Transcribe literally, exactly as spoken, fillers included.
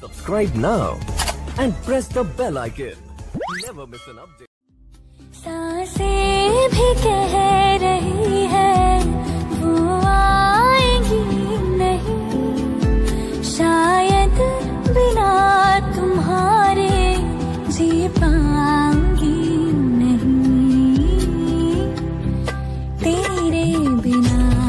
Subscribe now and press the bell icon. Never miss an update. सांसें भी कह रही है वो आएंगी नहीं, शायद बिना तुम्हारे जी पाऊंगी नहीं, तेरे बिना